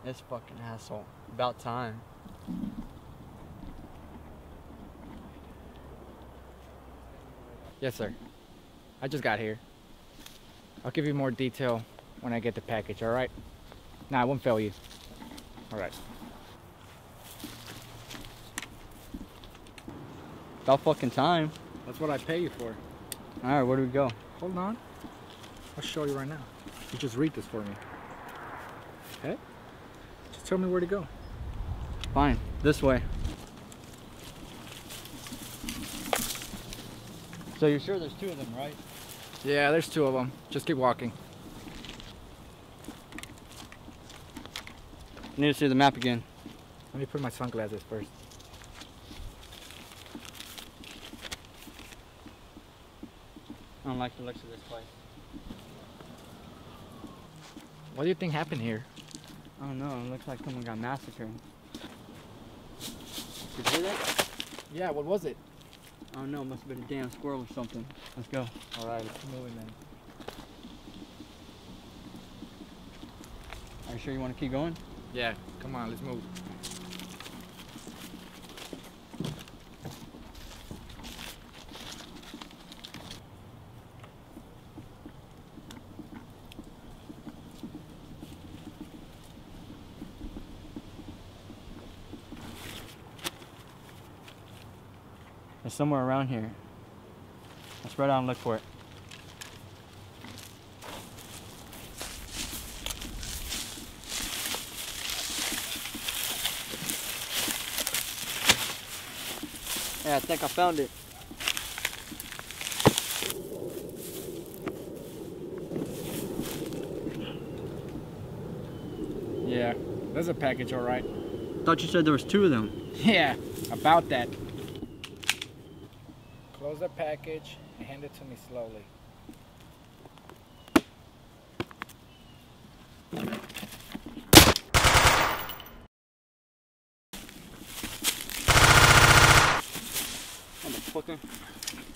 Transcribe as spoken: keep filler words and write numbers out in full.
This fucking asshole. About time. Yes, sir. I just got here. I'll give you more detail when I get the package, alright? Nah, I won't fail you. Alright. About fucking time. That's what I pay you for. Alright, where do we go? Hold on. I'll show you right now. You just read this for me. Okay? Just tell me where to go. Fine. This way. So you're sure there's two of them, right? Yeah, there's two of them. Just keep walking. I need to see the map again. Let me put my sunglasses first. I don't like the looks of this place. What do you think happened here? I don't know. It looks like someone got massacred. Did you hear that? Yeah, what was it? I don't know. It must have been a damn squirrel or something. Let's go. Alright, let's keep moving then. Are you sure you want to keep going? Yeah, come on, let's move. It's somewhere around here. Let's spread out and look for it. Yeah, I think I found it. Yeah, there's a package, alright. Thought you said there was two of them. Yeah, about that. Close the package and hand it to me slowly. Motherfucker.